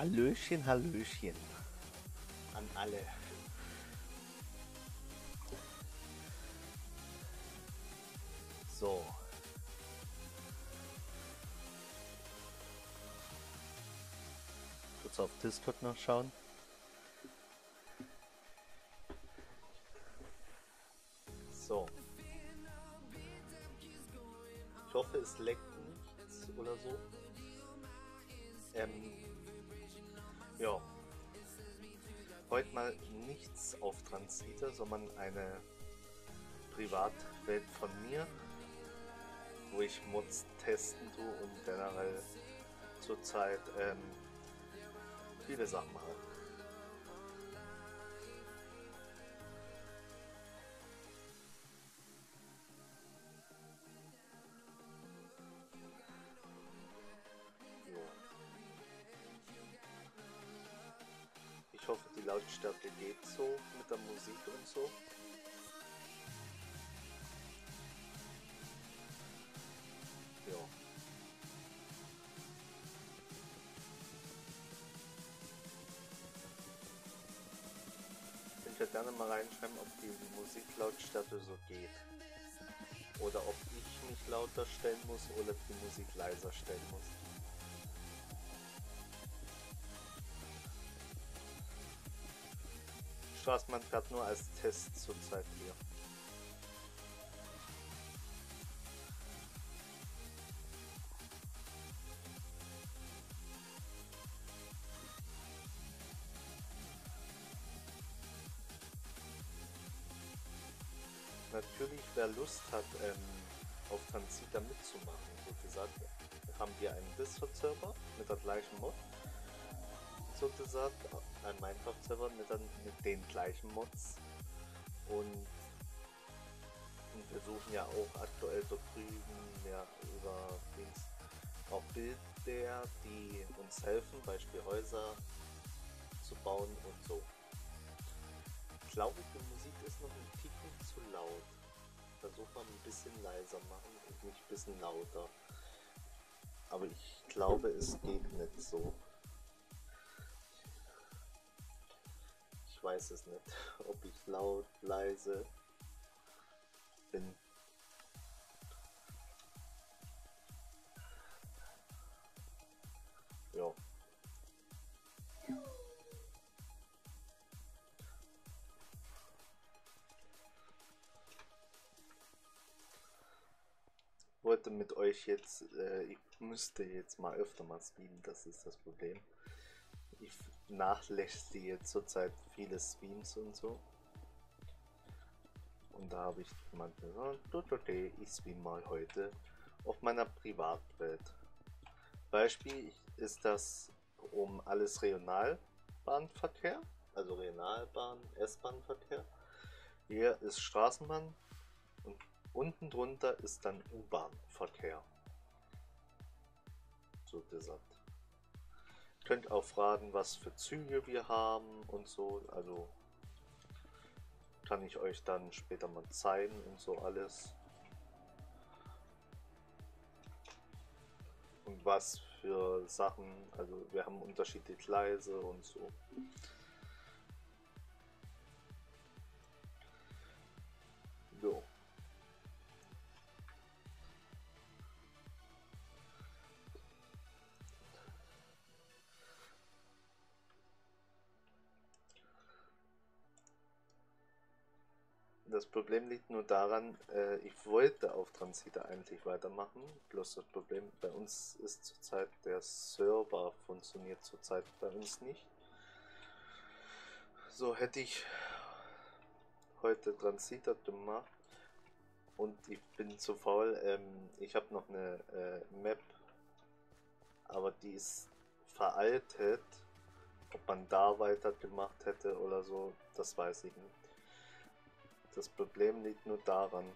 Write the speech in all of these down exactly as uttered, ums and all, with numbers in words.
Hallöchen, Hallöchen an alle. So. Kurz auf Discord noch schauen. So. Ich hoffe, es leckt nichts oder so. Ähm, ja. Heute mal nichts auf Transiter, sondern eine Privatwelt von mir, wo ich Mods testen tue und generell zurzeit ähm, viele Sachen mache. Jo. Ich hoffe, die Lautstärke geht so mit der Musik und so. Ja. Könnt ihr gerne mal reinschreiben, ob die Musiklautstärke so geht. Oder ob ich mich lauter stellen muss oder die Musik leiser stellen muss. Straßmann gerade nur als Test zurzeit hier. Natürlich, wer Lust hat, ähm, auf Transita mitzumachen, so gesagt, haben wir einen Discord-Server mit der gleichen Mod, so gesagt, ein Minecraft-Server mit, mit den gleichen Mods und, und wir suchen ja auch aktuell dort drüben ja, über Dings, auch Bilder, die uns helfen, Beispiel Häuser zu bauen und so. Ich glaube, die Musik ist noch ein Ticken zu laut. Versuche mal ein bisschen leiser machen und nicht ein bisschen lauter. Aber ich glaube, es geht nicht so. Ich weiß es nicht, ob ich laut, leise bin. Ja. Wollte mit euch jetzt, äh, ich müsste jetzt mal öfter mal streamen, das ist das Problem. Ich nachlässige zurzeit viele Streams und so. Und da habe ich mal gesagt, okay, ich stream mal heute auf meiner Privatwelt. Beispiel ist das um alles Regionalbahnverkehr, also Regionalbahn, S-Bahn-Verkehr. Hier ist Straßenbahn und unten drunter ist dann U-Bahn-Verkehr. So gesagt. Könnt auch fragen, was für Züge wir haben und so, also kann ich euch dann später mal zeigen und so alles. Und was für Sachen, also wir haben unterschiedliche Gleise und so. Jo. Das Problem liegt nur daran, äh, ich wollte auf Transita eigentlich weitermachen, bloß das Problem bei uns ist zurzeit, der Server funktioniert zurzeit bei uns nicht. So hätte ich heute Transita gemacht und ich bin zu faul, ähm, ich habe noch eine äh, Map, aber die ist veraltet, ob man da weitergemacht hätte oder so, das weiß ich nicht. Das Problem liegt nur daran.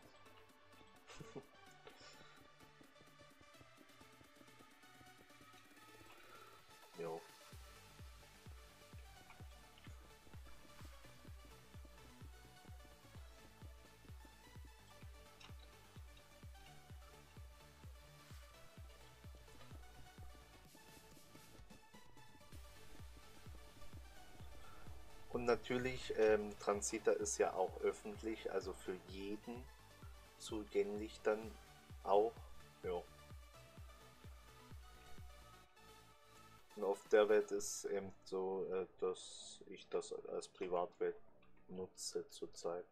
Jo. natürlich, ähm, Transita ist ja auch öffentlich, also für jeden zugänglich dann auch. Ja. Und auf der Welt ist eben so, äh, dass ich das als Privatwelt nutze zurzeit.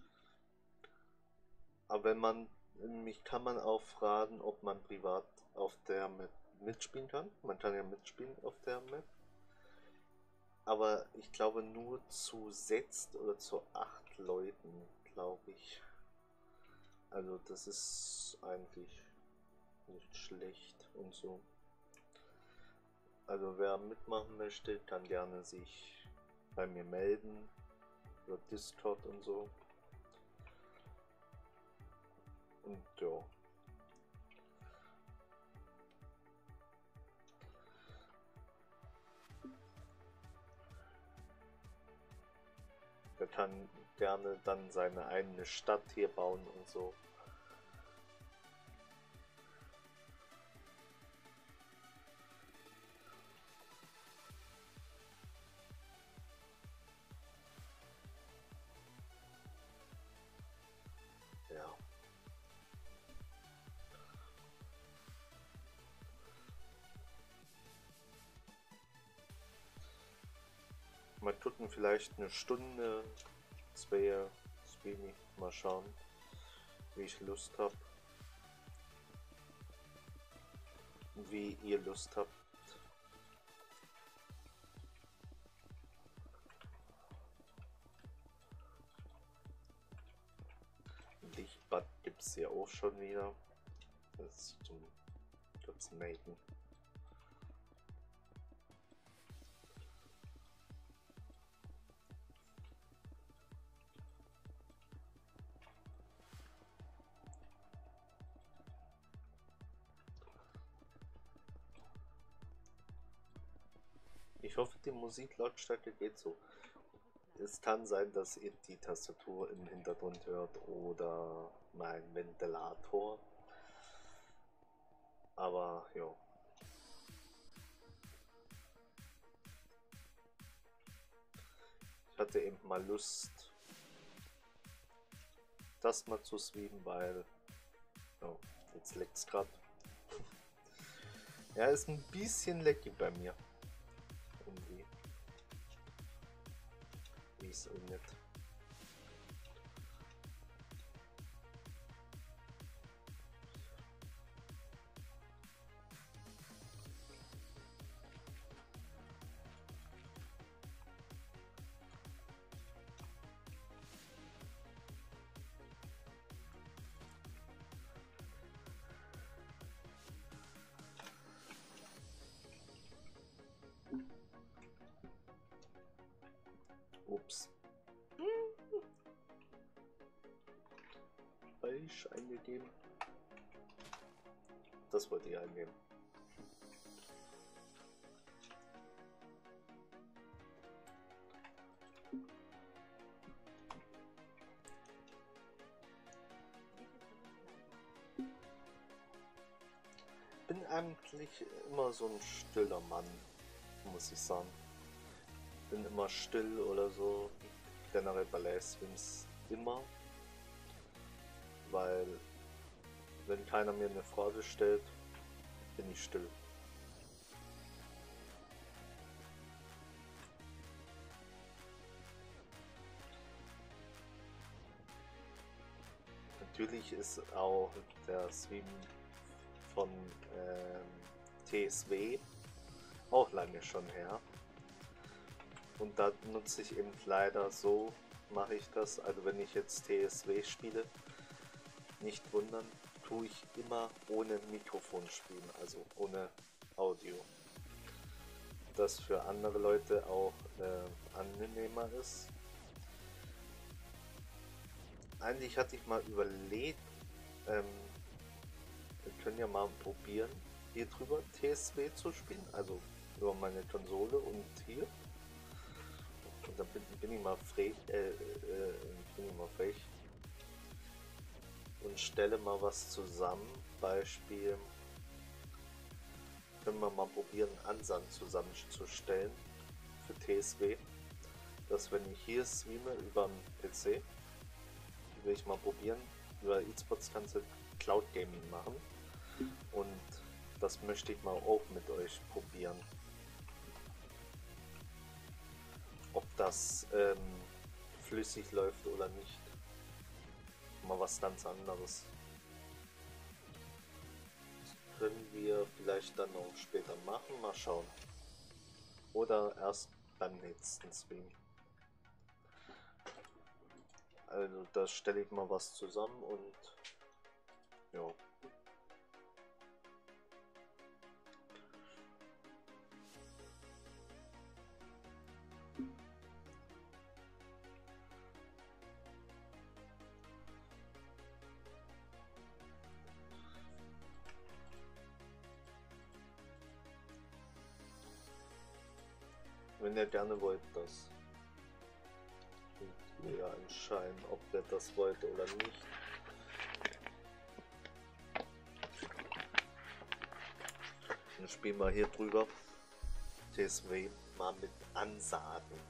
Aber wenn man, mich kann man auch fragen, ob man privat auf der Map mitspielen kann. Man kann ja mitspielen auf der Map. Aber ich glaube nur zu sechs oder zu acht Leuten, glaube ich. Also das ist eigentlich nicht schlecht und so. Also wer mitmachen möchte, kann gerne sich bei mir melden. Über Discord und so. Und ja. Der kann gerne dann seine eigene Stadt hier bauen und so. Ja. Mal gucken, vielleicht eine Stunde, zwei, wenig. Mal schauen, wie ich Lust habe. Wie ihr Lust habt. Lichtbad gibt es ja auch schon wieder. Das ist zum kurz melden. Ich hoffe, die Musiklautstärke geht so. Es kann sein, dass ihr die Tastatur im Hintergrund hört oder mein Ventilator. Aber ja. Ich hatte eben mal Lust, das mal zu streamen, weil oh, jetzt leckt es gerade. Ja, ist ein bisschen leckig bei mir. Irgendwie. Wie es auch nicht. Ups. Falsch eingegeben. Das wollte ich eingeben. Bin eigentlich immer so ein stiller Mann, muss ich sagen. Bin immer still oder so, generell bei Livestreams immer, weil wenn keiner mir eine Frage stellt, bin ich still. Natürlich ist auch der Stream von ähm, T S W auch lange schon her. Und da nutze ich eben leider so, mache ich das, also wenn ich jetzt T S W spiele, nicht wundern, tue ich immer ohne Mikrofon spielen, also ohne Audio. Das für andere Leute auch äh, angenehmer ist. Eigentlich hatte ich mal überlegt, ähm, wir können ja mal probieren, hier drüber T S W zu spielen, also über meine Konsole und hier. Und dann bin, bin ich mal frech, äh, äh, bin ich mal frech und stelle mal was zusammen. Beispiel, können wir mal probieren, Ansan zusammenzustellen für T S W. dass wenn ich hier streame über den P C, will ich mal probieren, über eSports kannst du Cloud Gaming machen und das möchte ich mal auch mit euch probieren. Ob das ähm, flüssig läuft oder nicht. Mal was ganz anderes. Das können wir vielleicht dann auch später machen, mal schauen. Oder erst beim nächsten Stream. Also da stelle ich mal was zusammen und ja. Wenn ihr gerne wollt, das könnt ihr ja entscheiden, ob ihr das wollt oder nicht. Dann spielen wir hier drüber. T S W mal mit Ansagen.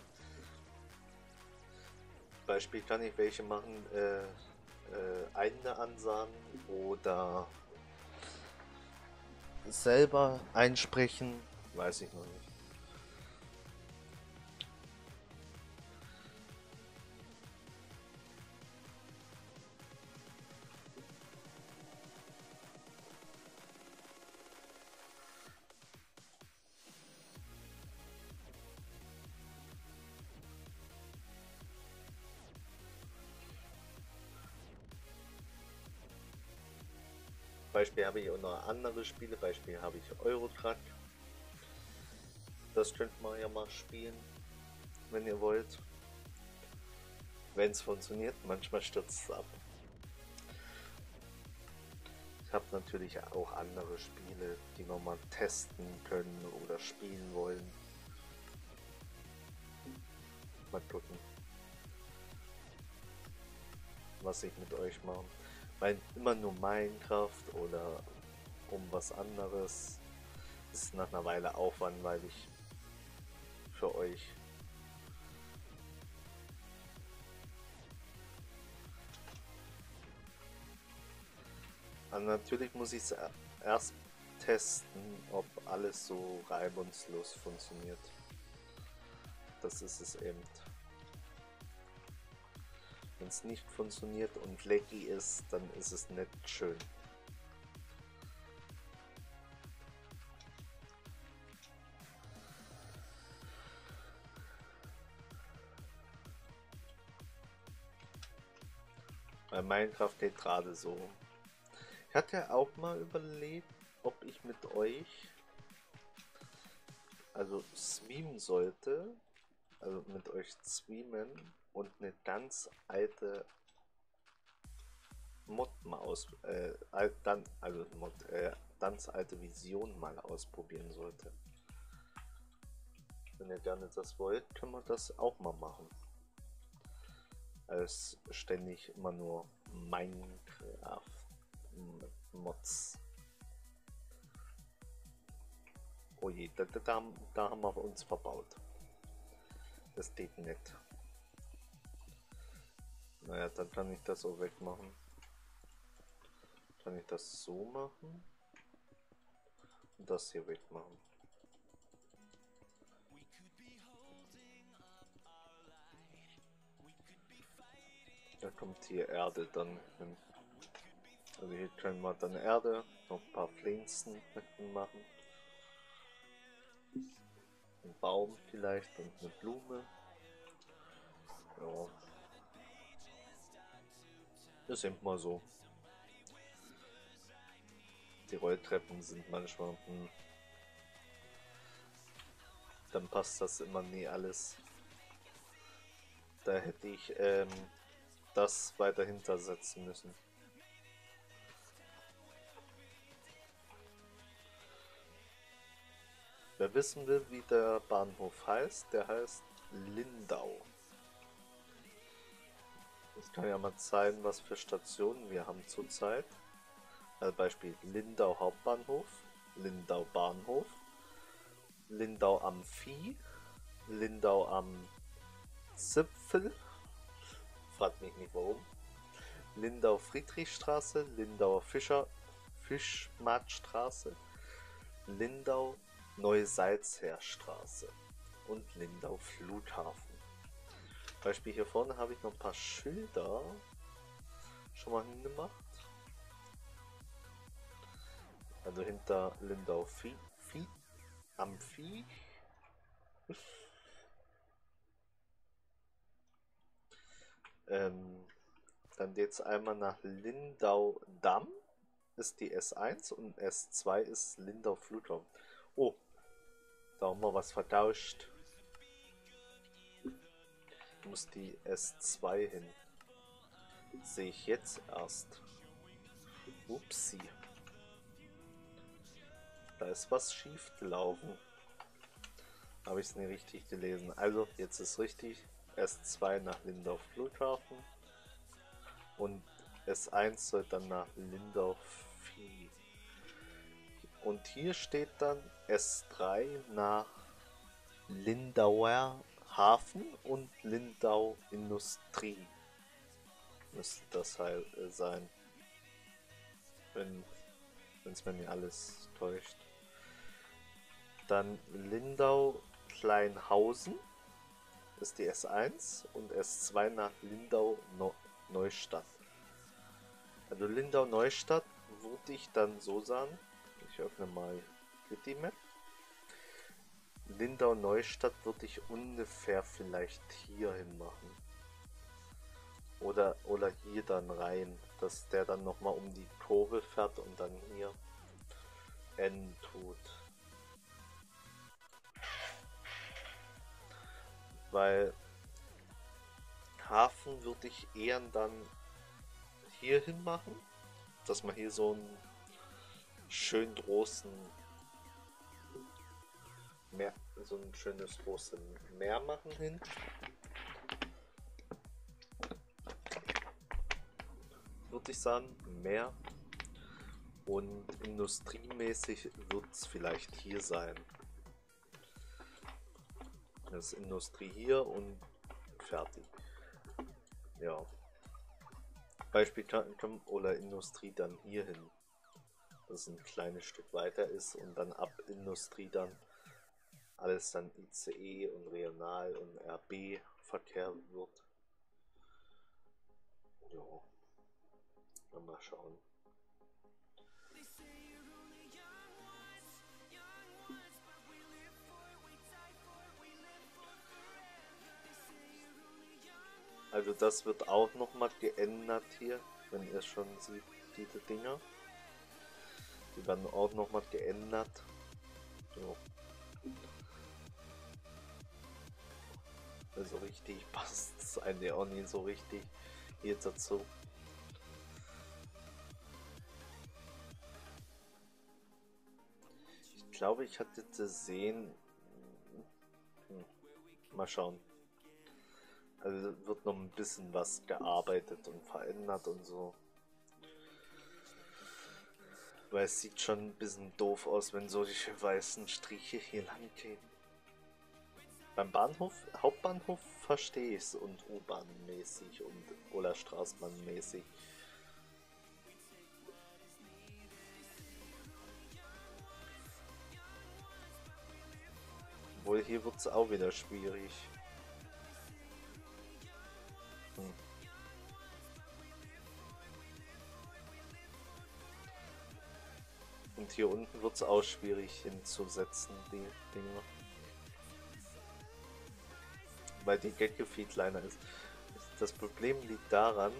Beispiel kann ich welche machen, äh, äh, eigene Ansagen oder selber einsprechen, weiß ich noch nicht. Beispiel habe ich auch noch andere Spiele, Beispiel habe ich Eurotruck. Das könnt man ja mal spielen, wenn ihr wollt. Wenn es funktioniert, manchmal stürzt es ab. Ich habe natürlich auch andere Spiele, die wir mal testen können oder spielen wollen. Mal gucken, was ich mit euch mache. Weil immer nur Minecraft oder um was anderes ist nach einer Weile Aufwand, weil ich für euch also natürlich muss ich es erst testen, ob alles so reibungslos funktioniert. Das ist es eben. Wenn es nicht funktioniert und laggy ist, dann ist es nicht schön. Bei Minecraft geht gerade so. Ich hatte ja auch mal überlegt, ob ich mit euch also streamen sollte, also mit euch streamen und eine ganz alte Mod mal aus, äh, dann, also Mod, äh, ganz alte Vision mal ausprobieren sollte. Wenn ihr gerne das wollt, können wir das auch mal machen. Als ständig immer nur Minecraft Mods. Oh je, da, da, da haben wir uns verbaut. Das geht nicht. Naja, dann kann ich das auch wegmachen. Kann ich das so machen und das hier wegmachen. Da kommt hier Erde dann hin. Also hier können wir dann Erde, noch ein paar Pflanzen machen. Ein Baum vielleicht und eine Blume. Ja. Das ist eben mal so. Die Rolltreppen sind manchmal, hm, dann passt das immer nie alles. Da hätte ich ähm, das weiter hintersetzen müssen. Wer wissen will, wie der Bahnhof heißt, der heißt Lindau. Ich kann ja mal zeigen, was für Stationen wir haben zurzeit. Also Beispiel Lindau Hauptbahnhof, Lindau Bahnhof, Lindau am Vieh, Lindau am Zipfel, fragt mich nicht warum, Lindau-Friedrichstraße, Lindauer Fischer, Fischmarktstraße, Lindau Neusalzherstraße und Lindau Flughafen. Beispiel hier vorne habe ich noch ein paar Schilder schon mal hingemacht. Also hinter Lindau Vieh, Vieh, Amphi. ähm, dann geht es einmal nach Lindau Damm, ist die S eins und S zwei ist Lindau Flughafen. Oh, da haben wir was vertauscht. Muss die S zwei hin. Sehe ich jetzt erst. Upsi. Da ist was schief gelaufen. Habe ich es nicht richtig gelesen. Also, jetzt ist richtig. S zwei nach Lindau Flughafen. Und S eins soll dann nach Lindau Vieh. Und hier steht dann S drei nach Lindauer Hafen und Lindau Industrie. Müsste das halt sein. Wenn es mir nicht alles täuscht. Dann Lindau Kleinhausen ist die S eins und S zwei nach Lindau no Neustadt. Also Lindau Neustadt würde ich dann so sagen, ich öffne mal die Map. Lindau Neustadt würde ich ungefähr vielleicht hier hin machen. Oder, oder hier dann rein, dass der dann nochmal um die Kurve fährt und dann hier enden tut. Weil Hafen würde ich eher dann hier hin machen, dass man hier so einen schön großen Meer, so ein schönes großes Meer machen hin. Würde ich sagen, Meer. Und industriemäßig wird es vielleicht hier sein. Das ist Industrie hier und fertig. Ja. Beispiel kann, oder Industrie dann hier hin. Das ein kleines Stück weiter ist und dann ab Industrie dann alles dann I C E und Regional und R B Verkehr wird. Ja. Mal schauen. Also das wird auch noch mal geändert hier, wenn ihr schon seht, diese Dinger. Die werden auch noch mal geändert. So. Also richtig passt es eigentlich auch nicht so richtig hier dazu. Ich glaube, ich hatte gesehen. Hm. Mal schauen. Also wird noch ein bisschen was gearbeitet und verändert und so. Weil es sieht schon ein bisschen doof aus, wenn solche weißen Striche hier lang gehen. Beim Bahnhof, Hauptbahnhof verstehe ich es und U-Bahn-mäßig und oder Straßenbahn-mäßig. Obwohl hier wird es auch wieder schwierig. Hm. Und hier unten wird es auch schwierig hinzusetzen, die Dinge. Weil die Gecko viel kleiner ist. Das Problem liegt daran,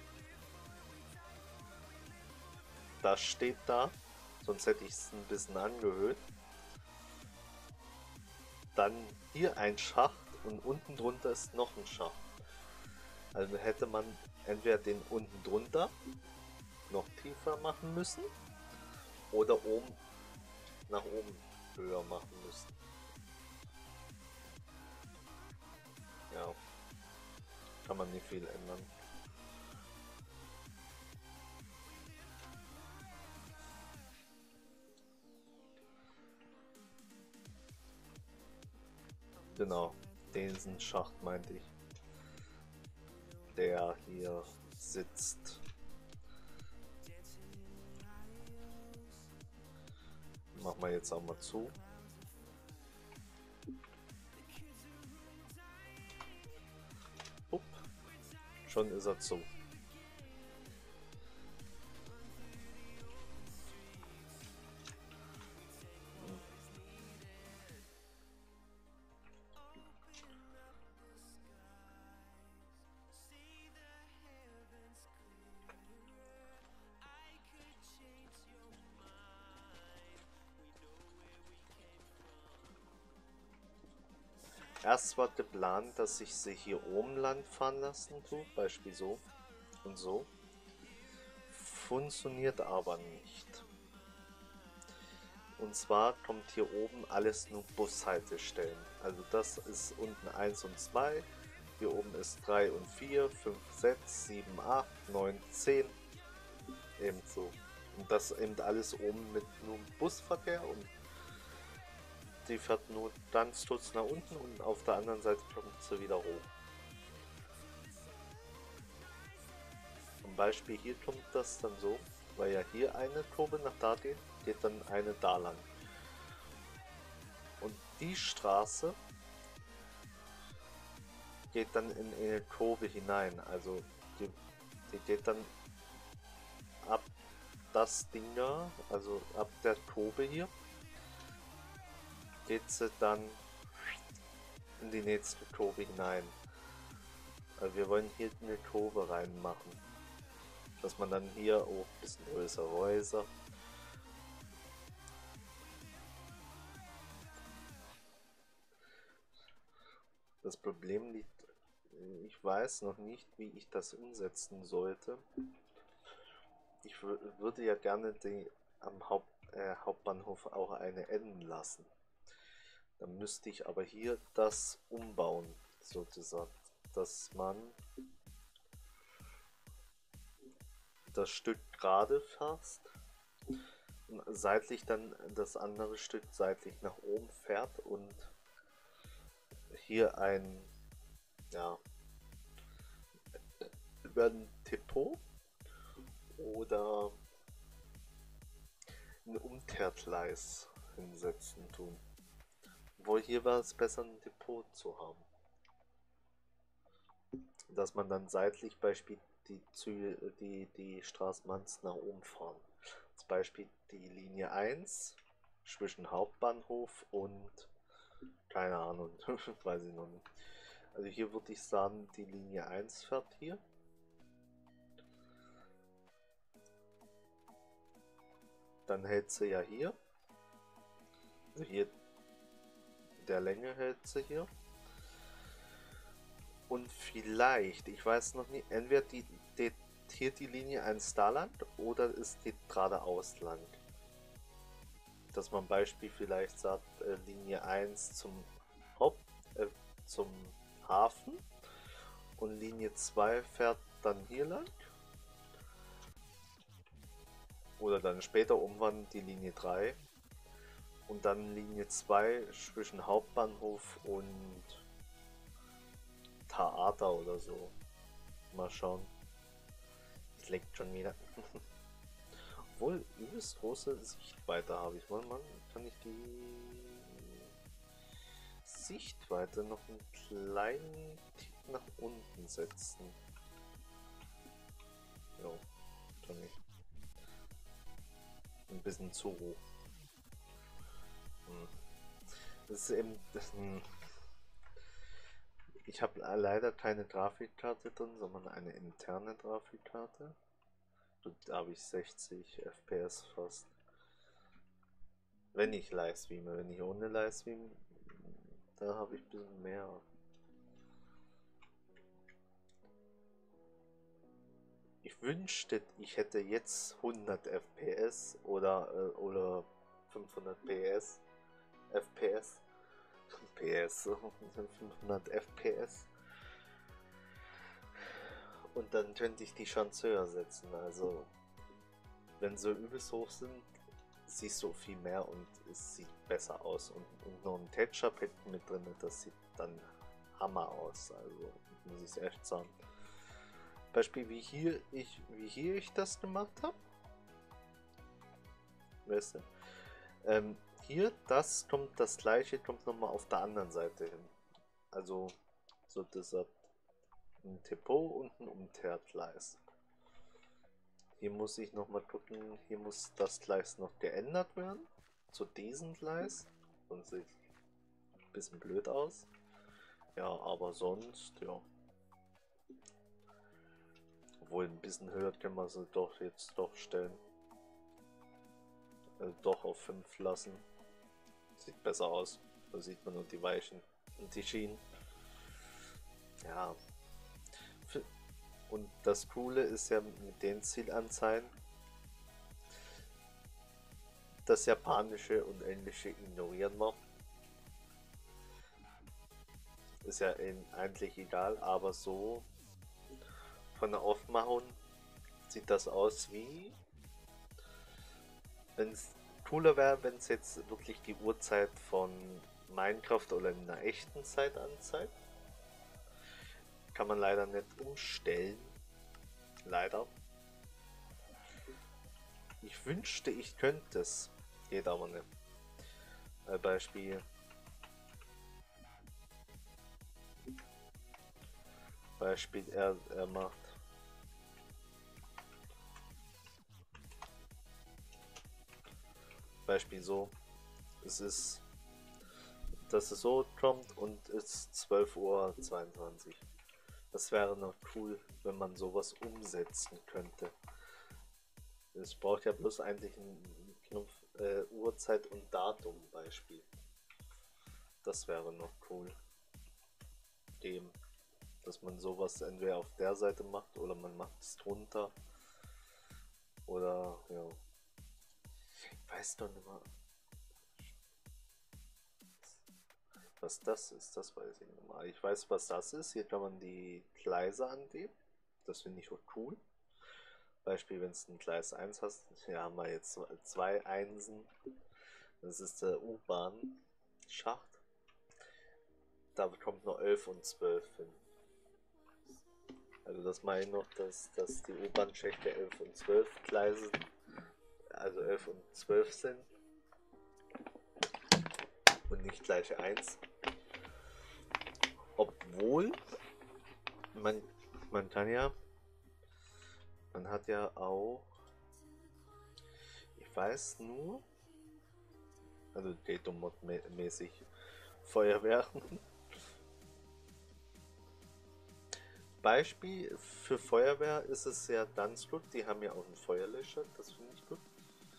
das steht da, sonst hätte ich es ein bisschen angehöht. Dann hier ein Schacht und unten drunter ist noch ein Schacht. Also hätte man entweder den unten drunter noch tiefer machen müssen oder oben nach oben höher machen müssen. Ja, kann man nicht viel ändern. Genau, diesen Schacht meinte ich. der hier sitzt. Machen wir jetzt auch mal zu. Upp. Schon ist er zu. Erst war der Plan, dass ich sie hier oben lang fahren lassen tue, Beispiel so und so. Funktioniert aber nicht. Und zwar kommt hier oben alles nur Bushaltestellen. Also das ist unten eins und zwei, hier oben ist drei und vier, fünf, sechs, sieben, acht, neun, zehn. Ebenso. Und das eben alles oben mit nur Busverkehr und die fährt nur dann Sturz nach unten und auf der anderen Seite kommt sie wieder hoch. Zum Beispiel hier kommt das dann so, weil ja hier eine Kurve nach da geht, geht dann eine da lang. Und die Straße geht dann in eine Kurve hinein, also die, die geht dann ab das Ding da, also ab der Kurve hier, geht sie dann in die nächste Kurve hinein. Also wir wollen hier eine Kurve reinmachen, dass man dann hier auch ein bisschen größere Häuser. Das Problem liegt, ich weiß noch nicht, wie ich das umsetzen sollte. Ich würde ja gerne die am Haupt, äh, Hauptbahnhof auch eine enden lassen. Dann müsste ich aber hier das umbauen, sozusagen, dass man das Stück gerade fasst und seitlich dann das andere Stück seitlich nach oben fährt und hier ein, ja, über ein Depot oder ein Umkehrgleis hinsetzen tun. Wohl hier war es besser, ein Depot zu haben. Dass man dann seitlich Beispiel die Züge, die, die Straßenbahns nach oben fahren. Zum Beispiel die Linie eins zwischen Hauptbahnhof und keine Ahnung, weiß ich noch nicht. Also hier würde ich sagen, die Linie eins fährt hier. Dann hält sie ja hier. Also hier der Länge hält sie hier. Und vielleicht, ich weiß noch nicht, entweder die, die, hier die Linie eins da lang oder ist die geradeaus lang. Dass man Beispiel vielleicht sagt, äh, Linie eins zum Haupt, äh, zum Hafen und Linie zwei fährt dann hier lang. Oder dann später umwandeln die Linie drei und dann Linie zwei zwischen Hauptbahnhof und Theater oder so. Mal schauen. Es leckt schon wieder. Obwohl, übelst große Sichtweite habe ich. Mann, Mann, kann ich die Sichtweite noch einen kleinen Tick nach unten setzen? Jo, kann ich. Ein bisschen zu hoch. Hm. Das ist eben. Das, hm. Ich habe leider keine Grafikkarte drin, sondern eine interne Grafikkarte. Da habe ich sechzig F P S fast. Wenn ich livestreame, wenn ich ohne Livestream, da habe ich ein bisschen mehr. Ich wünschte, ich hätte jetzt hundert F P S oder, äh, oder fünfhundert P S. F P S. P S. fünfhundert F P S. Und dann könnte ich die Chance höher setzen. Also, wenn sie übelst hoch sind, siehst du viel mehr und es sieht besser aus. Und, und noch ein Texture-Pack mit drin, das sieht dann Hammer aus. Also, muss ich echt sagen. Beispiel wie hier ich, wie hier ich das gemacht habe. Weißt du? Ähm, hier, das kommt, das gleiche kommt nochmal auf der anderen Seite hin. Also so dieser ein Depot und ein Umkehrgleis. Hier muss ich nochmal gucken, hier muss das Gleis noch geändert werden. Zu diesem Gleis. Sonst sieht es ein bisschen blöd aus. Ja, aber sonst, ja. Obwohl ein bisschen höher können wir sie doch jetzt doch stellen. Also doch auf fünf lassen. Sieht besser aus. Da sieht man nur die Weichen und die Schienen. Ja. Und das Coole ist ja mit den Zielanzeigen, das Japanische und Englische ignorieren wir. Ist ja eigentlich egal, aber so von der Aufmachung sieht das aus wie, wenn es cooler wäre, wenn es jetzt wirklich die Uhrzeit von Minecraft oder in einer echten Zeit anzeigt. Kann man leider nicht umstellen. Leider. Ich wünschte, ich könnte es. Geht aber nicht. Äh, Beispiel. Beispiel, er, er macht. Beispiel so. Es ist. Dass es so kommt und es ist zwölf Uhr zweiundzwanzig. Das wäre noch cool, wenn man sowas umsetzen könnte. Es braucht ja bloß eigentlich einen Knopf äh, Uhrzeit und Datum Beispiel. Das wäre noch cool. Dem, dass man sowas entweder auf der Seite macht oder man macht es drunter. Oder ja. Ich weiß doch nicht mehr. Was das ist, das weiß ich nicht mehr. Ich weiß, was das ist. Hier kann man die Gleise angeben. Das finde ich auch cool. Beispiel, wenn es ein Gleis eins hast, hier haben wir jetzt zwei Einsen. Das ist der U-Bahn-Schacht. Da kommt nur elf und zwölf hin. Also das meine ich noch, dass, dass die U-Bahn-Schächte elf und zwölf Gleise, also elf und zwölf sind. Und nicht gleich eins. Obwohl, man, man kann ja, man hat ja auch, ich weiß nur, also Datum-Mod-mäßig Feuerwehren. Beispiel für Feuerwehr ist es ja ganz gut, die haben ja auch einen Feuerlöscher, das finde ich gut.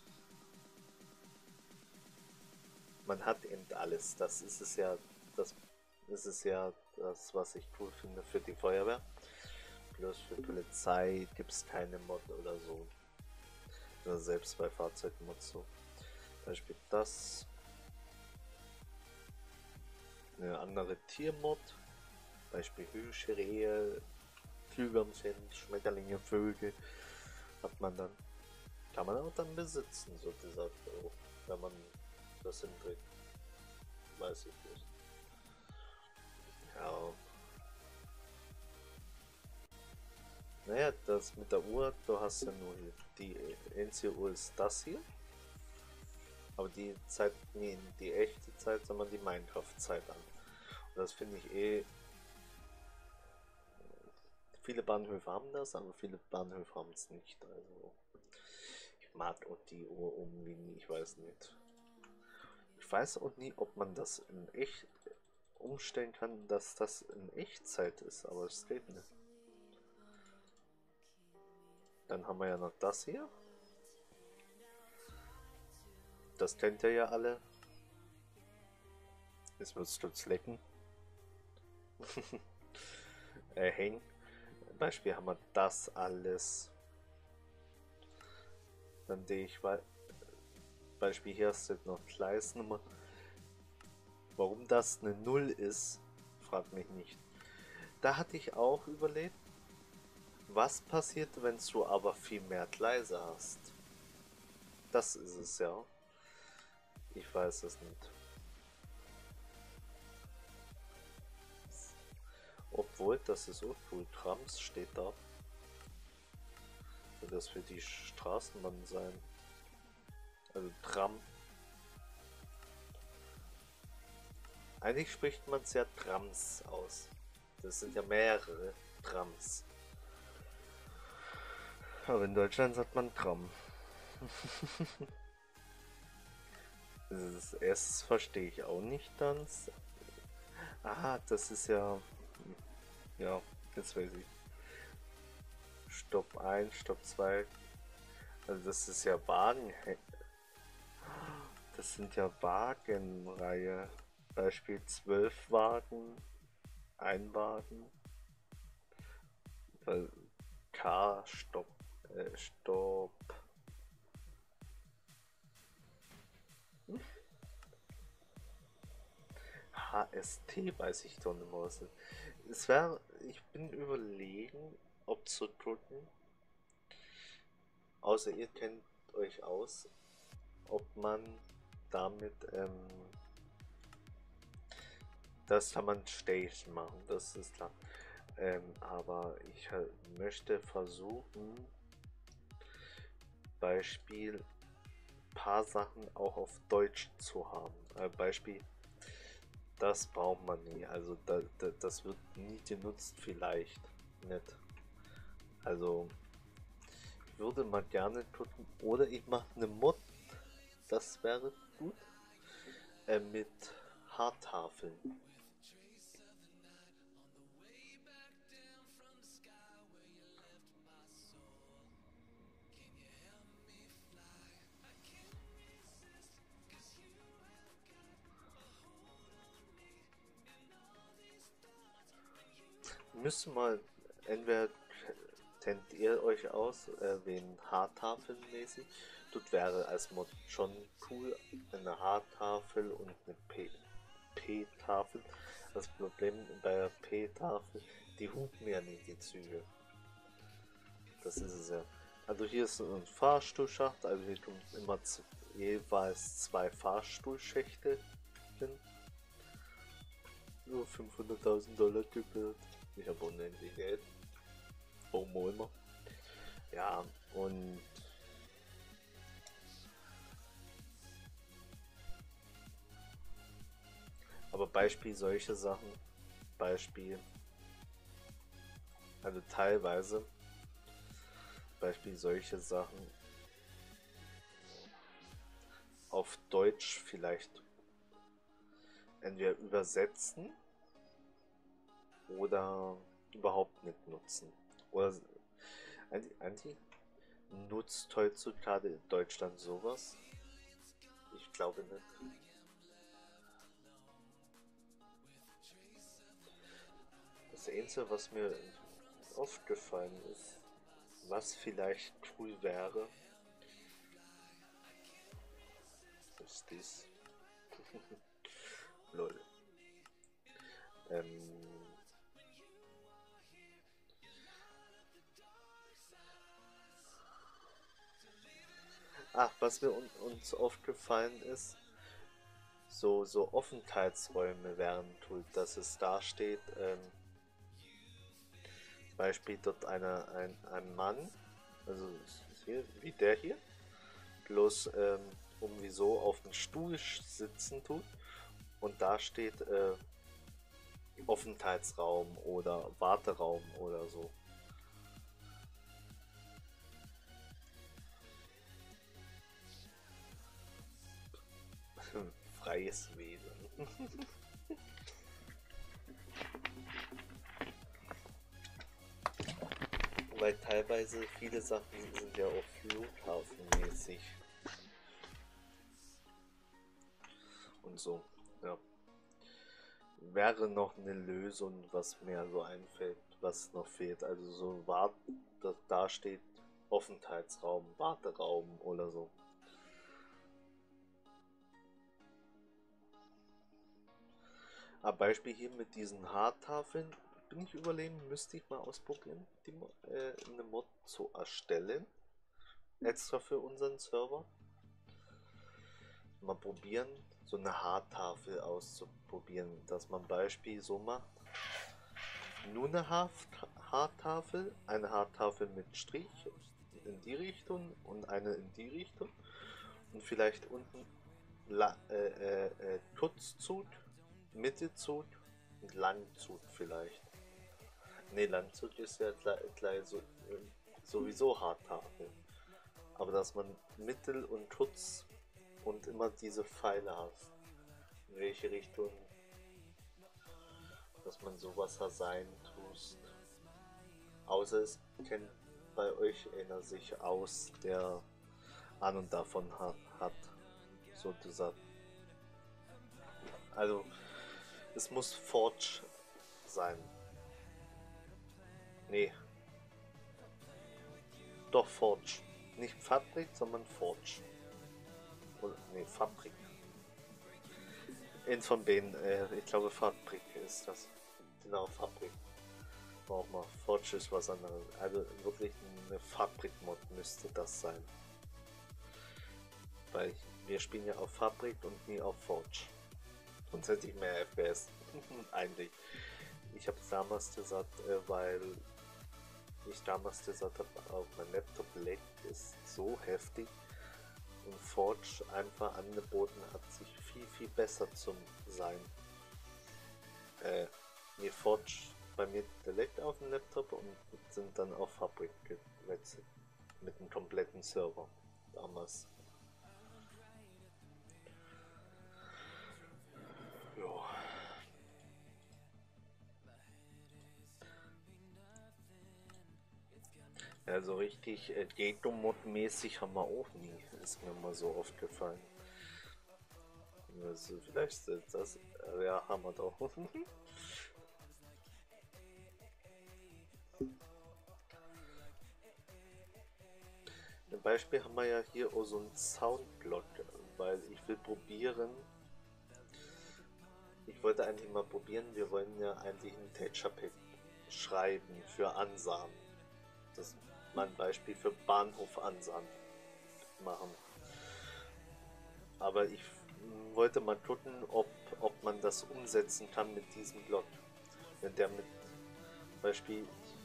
Man hat eben alles, das ist es ja, das ist es ja das, was ich cool finde für die Feuerwehr. Bloß für Polizei gibt es keine Mod oder so. Oder selbst bei Fahrzeugmods so. Beispiel das. Eine andere Tiermod. Beispiel Hirsche, Rehe, Flügelchen, Schmetterlinge, Vögel. Hat man dann. Kann man auch dann besitzen, so gesagt. Auch, wenn man das hinträgt. Weiß ich nicht. Ja. Naja, das mit der Uhr, du hast ja nur hier. Die einzige Uhr ist das hier. Aber die Zeit, nee, die echte Zeit, sondern die Minecraft-Zeit an. Und das finde ich eh. Viele Bahnhöfe haben das, aber viele Bahnhöfe haben es nicht. Also ich mag auch die Uhr irgendwie nie, ich weiß nicht. Ich weiß auch nie, ob man das in echt umstellen kann, dass das in Echtzeit ist, aber es geht nicht. Dann haben wir ja noch das hier. Das kennt ihr ja alle. Jetzt wird es kurz lecken. äh, hängen. Beispiel haben wir das alles. Dann sehe ich, weil Beispiel hier hast du noch Gleisnummer. Warum das eine Null ist, fragt mich nicht. Da hatte ich auch überlegt, was passiert, wenn du aber viel mehr Gleise hast. Das ist es ja. Ich weiß es nicht. Obwohl, das ist auch cool. Trams steht da. das für die Straßenbahn sein. Also Tram. Eigentlich spricht man es ja Trams aus. Das sind ja mehrere Trams. Aber in Deutschland sagt man Tram. Das erste verstehe ich auch nicht ganz. Ah, das ist ja... Ja, jetzt weiß ich. Stopp eins, Stopp zwei. Also das ist ja Wagen. Das sind ja Wagenreihe. Beispiel zwölf Wagen, ein Wagen. K, Stopp, äh, Stopp. Hm? H S T weiß ich doch nicht mehr was. Es wäre, ich bin überlegen, ob zu drücken. Außer ihr kennt euch aus, ob man damit, ähm, das kann man Station machen, das ist klar. Ähm, aber ich halt möchte versuchen, Beispiel, paar Sachen auch auf Deutsch zu haben. Äh, Beispiel, das braucht man nie, also da, da, das wird nie genutzt, vielleicht nicht. Also ich würde mal gerne gucken, oder ich mache eine Mod, das wäre gut, äh, mit Haartafeln. Müsste mal, entweder kennt ihr euch aus, äh, wen Haartafeln mäßig. Das wäre als Mod schon cool, eine Haartafel und eine P-Tafel. Das Problem bei der P-Tafel, die hupen ja nicht die Züge. Das ist es ja. Also hier ist ein Fahrstuhlschacht, also hier kommen immer jeweils zwei Fahrstuhlschächte hin. Nur fünfhunderttausend Dollar gebildet. Ich habe unendlich Geld. Homo immer. Ja, und aber Beispiel solche Sachen, Beispiel, also teilweise, Beispiel solche Sachen auf Deutsch vielleicht entweder übersetzen oder überhaupt nicht nutzen. Oder Anti, Anti nutzt heutzutage in Deutschland sowas? Ich glaube nicht. Das Einzige, was mir aufgefallen ist, was vielleicht cool wäre, ist dies. Lol. Ähm, Ach, was mir un uns aufgefallen ist, so, so Aufenthaltsräume wären cool, dass es da steht, ähm, Beispiel dort einer, ein, ein Mann, also hier, wie der hier, bloß ähm, irgendwie so auf dem Stuhl sitzen tut und da steht äh, Aufenthaltsraum oder Warteraum oder so. Freies Wesen. Weil teilweise viele Sachen sind ja auch flughafenmäßig. Und so, ja. Wäre noch eine Lösung, was mir so einfällt, was noch fehlt. Also so Wart, da steht Aufenthaltsraum, Warteraum oder so. Aber Beispiel hier mit diesen Haartafeln, bin ich überlegen, müsste ich mal ausprobieren, die, äh, eine Mod zu erstellen. Extra für unseren Server. Mal probieren, so eine Haartafel auszuprobieren, dass man Beispiel so macht. Nur eine Haartafel, eine Haartafel mit Strich, in die Richtung und eine in die Richtung und vielleicht unten La äh, äh, äh, Kurzzug, Mittezug und Langzug vielleicht. Ne, Langzug ist ja gleich, gleich so, äh, sowieso Hardtafel. Aber dass man Mittel und Kurz und immer diese Pfeile hat. In welche Richtung, dass man sowas sein tust. Außer es kennt bei euch einer sich aus, der Ahnung davon hat, hat sozusagen. Also es muss Forge sein. Nee. Doch Forge. Nicht Fabrik, sondern Forge. Oder, nee, Fabrik. Eins von denen, äh, ich glaube Fabrik ist das. Genau, Fabrik. Braucht man. Forge ist was anderes. Also wirklich eine Fabrik-Mod müsste das sein. Weil wir spielen ja auf Fabrik und nie auf Forge. Sonst hätte ich mehr F P S. Eigentlich. Ich habe es damals gesagt, äh, weil ich damals gesagt habe, auf mein Laptop leckt ist so heftig und Forge einfach angeboten hat, sich viel viel besser zu sein. Äh, mir Forge bei mir leckt auf dem Laptop und sind dann auf Fabrik gewechselt mit einem kompletten Server damals. Ja. Ja, so richtig äh, Ghetto-Mod-mäßig haben wir auch nie, ist mir mal so aufgefallen. Also vielleicht ist das, äh, ja, haben wir doch. Zum Beispiel haben wir ja hier auch so einen Soundblock, weil ich will probieren, ich wollte eigentlich mal probieren, wir wollen ja eigentlich ein Texture-Pack schreiben für Ansagen. Das mal ein Beispiel für Bahnhof-Ansagen machen. Aber ich wollte mal gucken, ob, ob man das umsetzen kann mit diesem Block. Wenn der mit Beispiel,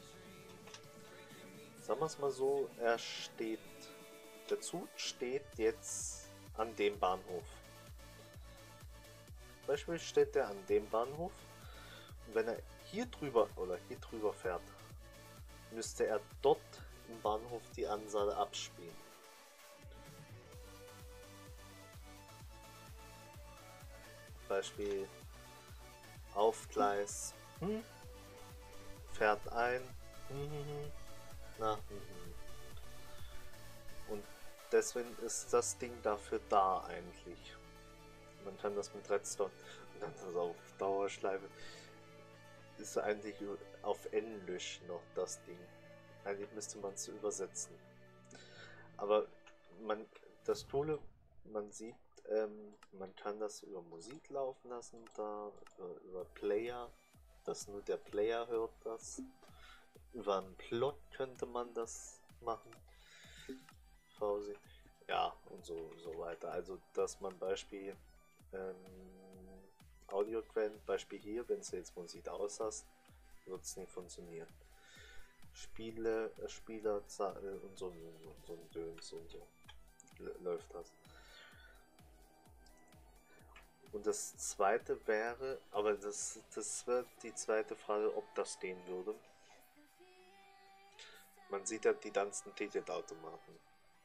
sagen wir es mal so, er steht, der Zug steht jetzt an dem Bahnhof. Beispiel steht er an dem Bahnhof und wenn er hier drüber oder hier drüber fährt, müsste er dort im Bahnhof die Ansage abspielen. Beispiel auf Gleis hm, fährt ein hm, na, hm, und deswegen ist das Ding dafür da eigentlich. Man kann das mit Redstone und dann das auf Dauerschleife ist eigentlich auf Englisch noch das Ding. Eigentlich müsste man es übersetzen. Aber man, das Coole, man sieht, ähm, man kann das über Musik laufen lassen, da über, über Player, dass nur der Player hört das. Über einen Plot könnte man das machen. Fausi. Ja, und so, so weiter. Also, dass man Beispiel ähm, Audioquellen, Beispiel hier, wenn du jetzt Musik aus hast, wird es nicht funktionieren. Spiele, äh, Spieler äh, und so, so, so ein Döns und so läuft das. Und das zweite wäre, aber das, das wird die zweite Frage, ob das gehen würde. Man sieht ja die ganzen Ticketautomaten.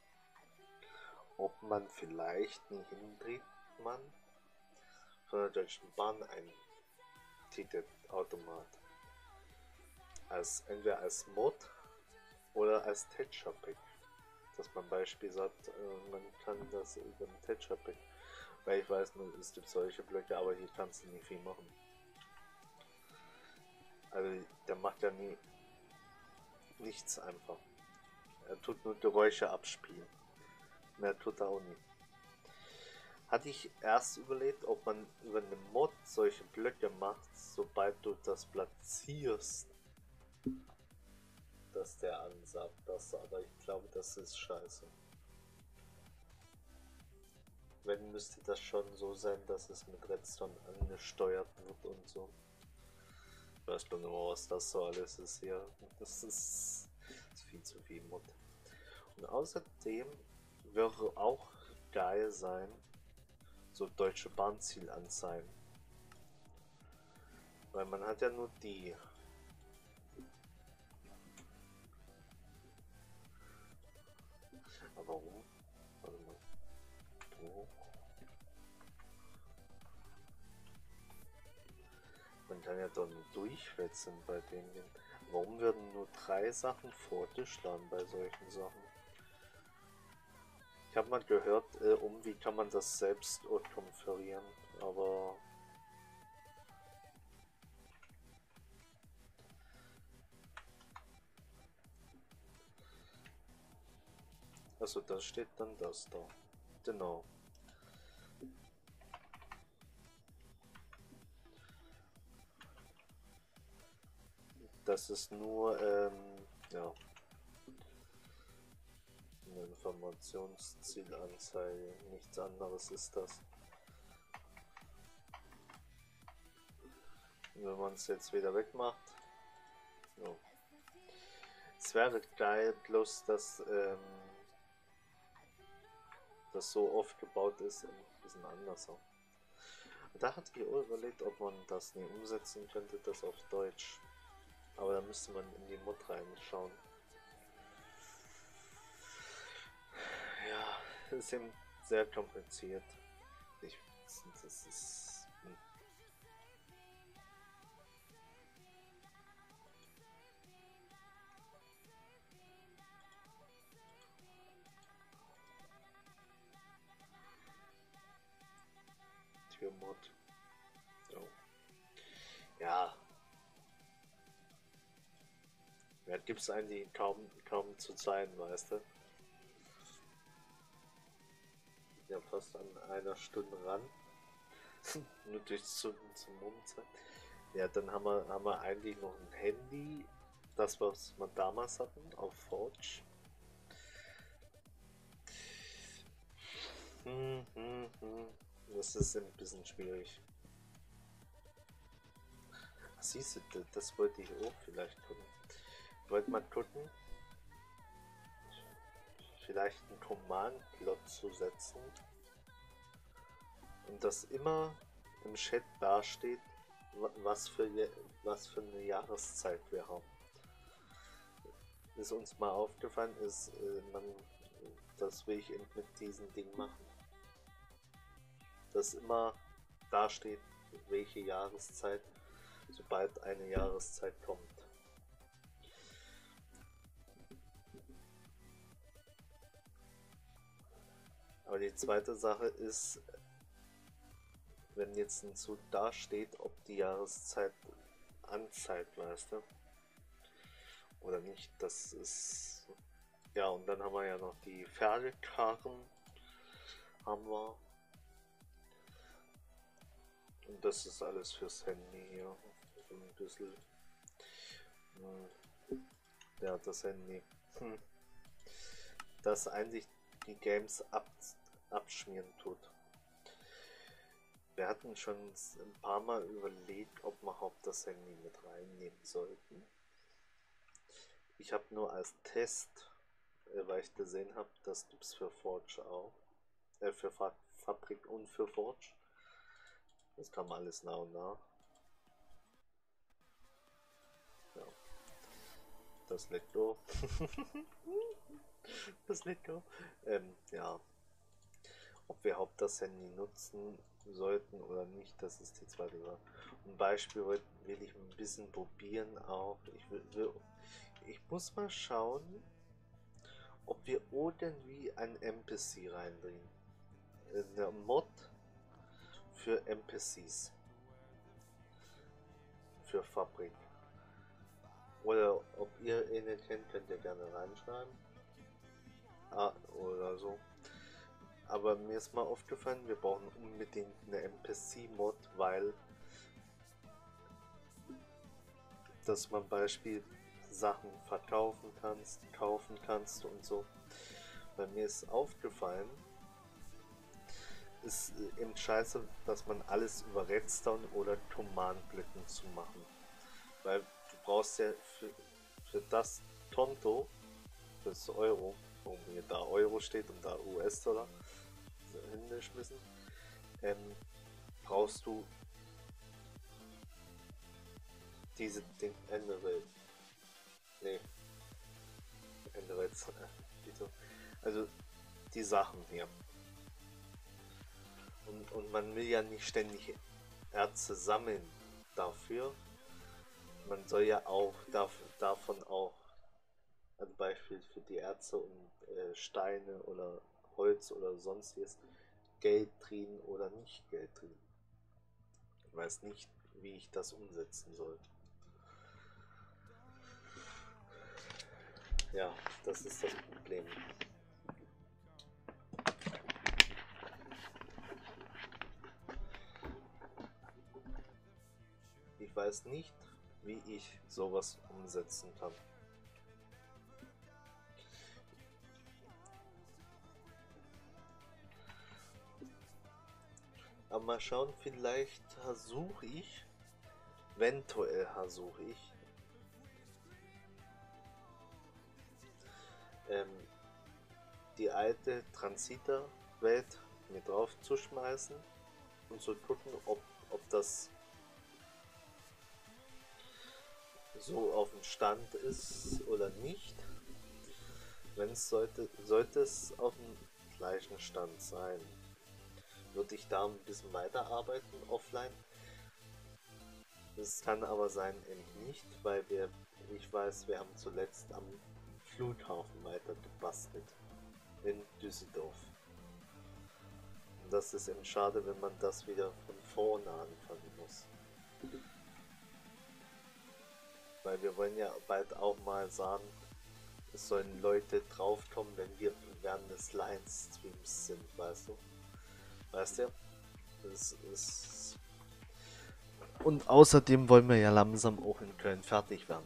Ob man vielleicht nicht hinkriegt, man von der Deutschen Bahn ein Ticketautomat. Als, entweder als Mod oder als Texture Pack. Dass man Beispiel sagt, äh, man kann das über ein Texture Pack. Weil ich weiß nur, es gibt solche Blöcke, aber hier kannst du nicht viel machen. Also der macht ja nie nichts einfach. Er tut nur Geräusche abspielen. Mehr tut er auch nicht. Hatte ich erst überlegt, ob man über eine Mod solche Blöcke macht, sobald du das platzierst, dass der ansagt das, aber ich glaube, das ist scheiße. Wenn, müsste das schon so sein, dass es mit Redstone angesteuert wird und so. Ich weiß gar nicht mehr, was das so alles ist hier. Das ist, das ist viel zu viel Mod. Und außerdem wäre auch geil sein, so Deutsche Bahn-Zielanzeigen. Weil man hat ja nur die. Aber warum? Warte mal. Oh. Man kann ja doch nur durchwechseln bei denen. Warum werden nur drei Sachen vorgeschlagen bei solchen Sachen? Ich habe mal gehört, äh, um wie kann man das selbst konfigurieren, aber also da steht dann das da. Genau. Das ist nur ähm, ja, eine Informationszielanzeige, nichts anderes ist das. Und wenn man es jetzt wieder wegmacht, ja. Es wäre geil, bloß dass ähm, das so oft gebaut ist, ein bisschen anders. Da hatte ich auch überlegt, ob man das nie umsetzen könnte, das auf Deutsch. Aber da müsste man in die Mod reinschauen. Ja, ist eben sehr kompliziert. Ich, das ist... Hm. Türmod. Oh. Ja. Ja, gibt es eigentlich kaum, kaum zu zeigen, weißt du? Ja, fast an einer Stunde ran. Nur durch zum, zum Momenzeit. Ja, dann haben wir, haben wir eigentlich noch ein Handy. Das, was wir damals hatten, auf Forge. Hm, hm, hm. Das ist ein bisschen schwierig. Siehst du, das wollte ich auch vielleicht gucken. Ich wollte mal gucken, vielleicht einen Command-Plot zu setzen und dass immer im Chat dasteht, was für, was für eine Jahreszeit wir haben. Ist uns mal aufgefallen, ist, man, das will ich eben mit diesem Ding machen. Dass immer dasteht, welche Jahreszeit, sobald eine Jahreszeit kommt. Aber die zweite Sache ist, wenn jetzt ein Zug dasteht, ob die Jahreszeit anzeigt, weißt du? Oder nicht, das ist... Ja, und dann haben wir ja noch die Pferdekarren, haben wir. Und das ist alles fürs Handy hier. Ein bisschen... Ja, das Handy. Hm. Das eigentlich die Games ab, abschmieren tut. Wir hatten schon ein paar Mal überlegt, ob wir überhaupt das Handy mit reinnehmen sollten. Ich habe nur als Test, äh, weil ich gesehen habe, das gibt es für Forge auch. Äh, für Fa Fabrik und für Forge. Das kam alles nach und nach. Ja. Das Letgo. Das Letgo. Ähm, ja. Ob wir überhaupt das Handy nutzen sollten oder nicht, das ist die zweite Sache. Ein Beispiel will ich ein bisschen probieren auch. Ich, will, will, ich muss mal schauen, ob wir irgendwie ein N P C reinbringen. Eine Mod für N P Cs. Für Fabrik. Oder ob ihr eine kennt, könnt ihr gerne reinschreiben. Ah, oder so. Aber mir ist mal aufgefallen, wir brauchen unbedingt eine N P C-Mod, weil dass man Beispiel Sachen verkaufen kannst, kaufen kannst und so. Bei mir ist aufgefallen, ist eben scheiße, dass man alles über Redstone oder Command-Blöcken zu machen. Weil du brauchst ja für, für das Konto, fürs Euro, wo mir da Euro steht und da U S-Dollar hingeschmissen, ähm, brauchst du diese Ding Ende Welt. Nee, Ende Welt. Also die Sachen hier. Und, und man will ja nicht ständig Erze sammeln dafür. Man soll ja auch dafür, davon auch, als Beispiel für die Erze und äh, Steine oder Holz oder sonstiges, Geld drehen oder nicht Geld drehen. Ich weiß nicht, wie ich das umsetzen soll. Ja, das ist das Problem. Ich weiß nicht, wie ich sowas umsetzen kann. Aber mal schauen, vielleicht versuche ich, eventuell versuche ich, ähm, die alte Transita-Welt mit drauf zu schmeißen und zu gucken, ob, ob das so auf dem Stand ist oder nicht. Wenn es sollte, sollte es auf dem gleichen Stand sein, würde ich da ein bisschen weiterarbeiten offline. Das kann aber sein eben nicht, weil wir, ich weiß, wir haben zuletzt am Flughafen weiter gebastelt in Düsseldorf. Und das ist eben schade, wenn man das wieder von vorne anfangen muss. Weil wir wollen ja bald auch mal sagen, es sollen Leute draufkommen, wenn wir während des Livestreams sind, weißt du? Weißt du? Das ist. Und außerdem wollen wir ja langsam auch in Köln fertig werden.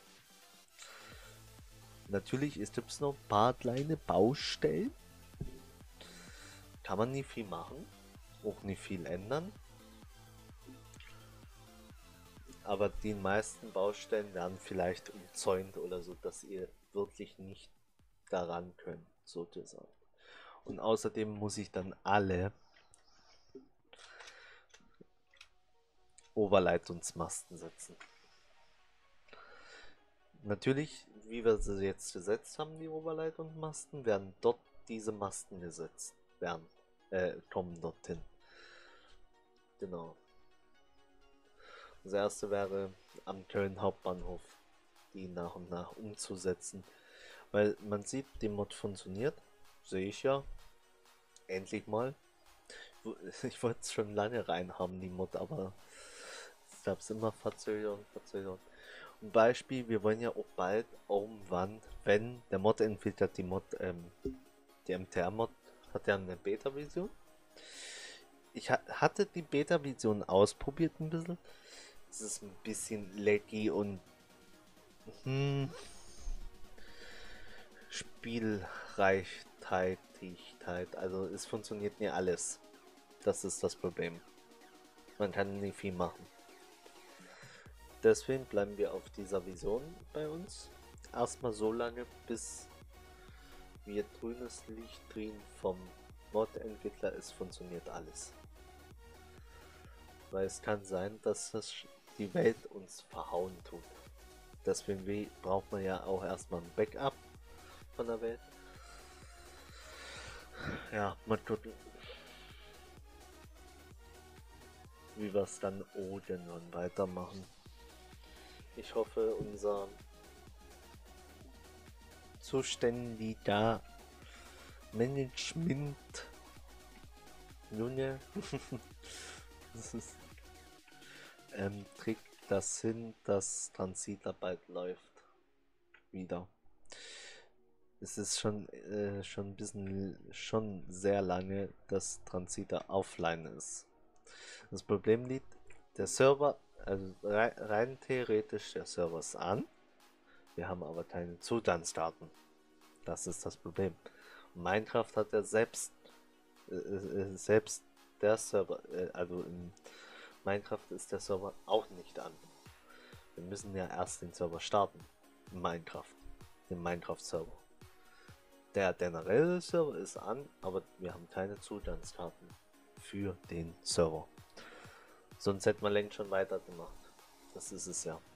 Natürlich ist es noch ein paar kleine Baustellen. Kann man nicht viel machen, auch nicht viel ändern. Aber die meisten Baustellen werden vielleicht umzäunt oder so, dass ihr wirklich nicht daran könnt, sozusagen. Und außerdem muss ich dann alle Oberleitungsmasten setzen. Natürlich, wie wir sie jetzt gesetzt haben, die Oberleitungsmasten, werden dort diese Masten gesetzt werden, äh, kommen dorthin. Genau. Das erste wäre am Köln Hauptbahnhof, die nach und nach umzusetzen. Weil man sieht, die Mod funktioniert, sehe ich ja, endlich mal. Ich wollte es schon lange reinhaben, die Mod, aber es gab immer Verzögerung, Verzögerung. Ein Beispiel, wir wollen ja auch bald irgendwann, wenn der Mod entwickelt, die Mod, ähm, die M T R-Mod hat ja eine Beta-Version. Ich ha hatte die Beta-Version ausprobiert ein bisschen. Es ist ein bisschen laggy und hm, Spielreichtätigkeit. Also es funktioniert nicht alles. Das ist das Problem. Man kann nicht viel machen. Deswegen bleiben wir auf dieser Vision bei uns. Erstmal so lange, bis wir grünes Licht drehen vom Mod-Entwickler, es funktioniert alles. Weil es kann sein, dass das die Welt uns verhauen tut. Deswegen braucht man ja auch erstmal ein Backup von der Welt. Ja, mal gucken, wie wir es dann irgendwann weitermachen. Ich hoffe, unser zuständiger Management Junge das ist, ähm, kriegt das hin, dass Transita bald läuft. Wieder. Es ist schon, äh, schon ein bisschen, schon sehr lange, dass Transita offline ist. Das Problem liegt, der Server, also rein, rein theoretisch der Server ist an, wir haben aber keine Zugangsdaten. Das ist das Problem. Und Minecraft hat ja selbst, äh, äh, selbst der Server, äh, also in Minecraft ist der Server auch nicht an. Wir müssen ja erst den Server starten, in Minecraft, den Minecraft-Server. Der generelle Server ist an, aber wir haben keine Zugangskarten für den Server. Sonst hätte man längst schon weitergemacht. Das ist es ja.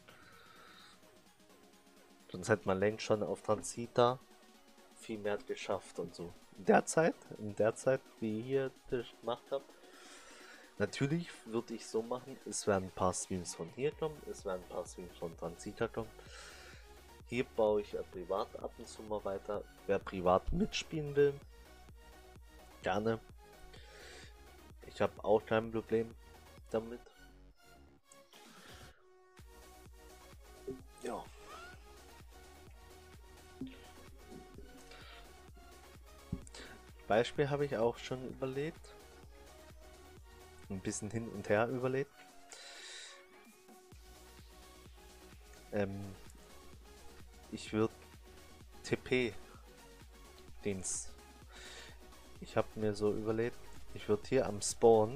Sonst hätte man längst schon auf Transita viel mehr geschafft und so. In der Zeit, in der Zeit, wie ich hier das gemacht habe, natürlich würde ich so machen, es werden ein paar Streams von hier kommen, es werden ein paar Streams von Transita kommen. Hier baue ich ja privat ab und zu mal weiter. Wer privat mitspielen will, gerne. Ich habe auch kein Problem damit. Ja. Beispiel habe ich auch schon überlegt. Ein bisschen hin und her überlegt. Ähm, ich würde T P-Dienst. Ich habe mir so überlegt, ich würde hier am Spawn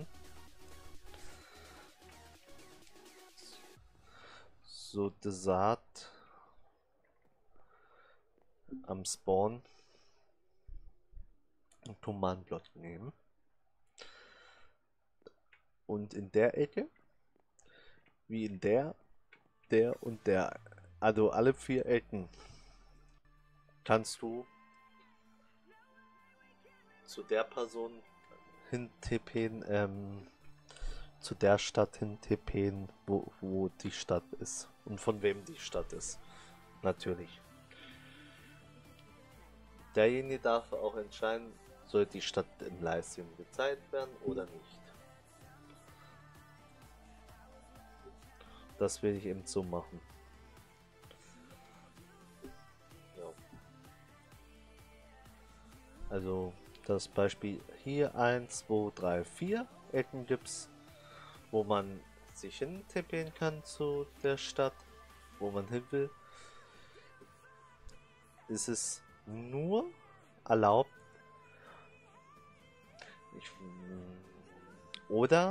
so gesagt am Spawn einen Command-Block nehmen und in der Ecke wie in der, der und der, also alle vier Ecken kannst du zu der Person hin TPen, ähm, zu der Stadt hin TPen, wo, wo die Stadt ist und von wem die Stadt ist. Natürlich. Derjenige darf auch entscheiden, soll die Stadt im Livestream gezeigt werden oder nicht. Das will ich eben so machen. Ja. Also das Beispiel hier eins, zwei, drei, vier Ecken gibt's, wo man sich hin tippen kann zu der Stadt, wo man hin will. Ist es nur erlaubt, ich, oder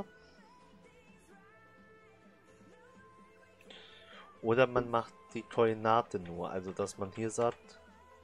oder man macht die Koordinate nur, also dass man hier sagt,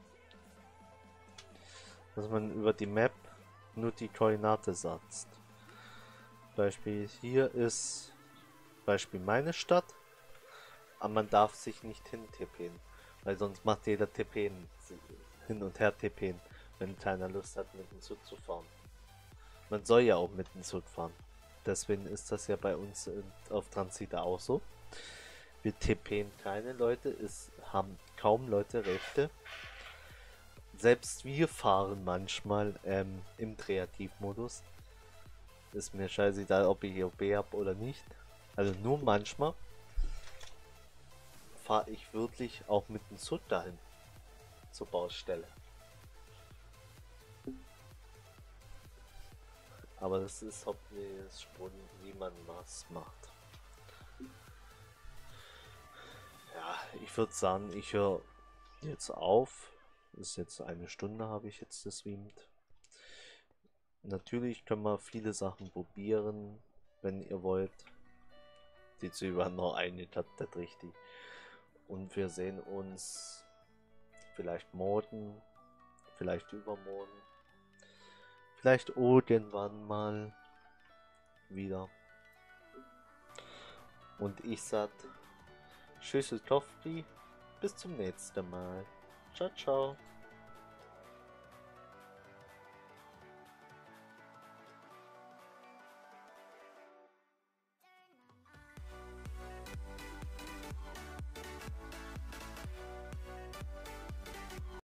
dass man über die Map nur die Koordinate setzt. Beispiel hier ist Beispiel meine Stadt, aber man darf sich nicht hin tippen, weil sonst macht jeder tippen, hin und her tippen, wenn keiner Lust hat mit dem Zug zu fahren. Man soll ja auch mit dem Zug fahren. Deswegen ist das ja bei uns auf Transita auch so. Wir tippen keine Leute, es haben kaum Leute Rechte. Selbst wir fahren manchmal ähm, im Kreativmodus. Ist mir scheißegal, ob ich E O B habe oder nicht. Also nur manchmal fahre ich wirklich auch mit dem Zug dahin zur Baustelle. Aber das ist hauptsächlich schon, wie man was macht. Ja, ich würde sagen, ich höre jetzt auf. Ist jetzt eine Stunde, habe ich jetzt gestreamt. Natürlich können wir viele Sachen probieren, wenn ihr wollt. Die zu über noch eine klappt das richtig. Und wir sehen uns vielleicht morgen, vielleicht übermorgen, vielleicht irgendwann mal wieder. Und ich sag Tschüss, Toffi, bis zum nächsten Mal. Ciao, ciao.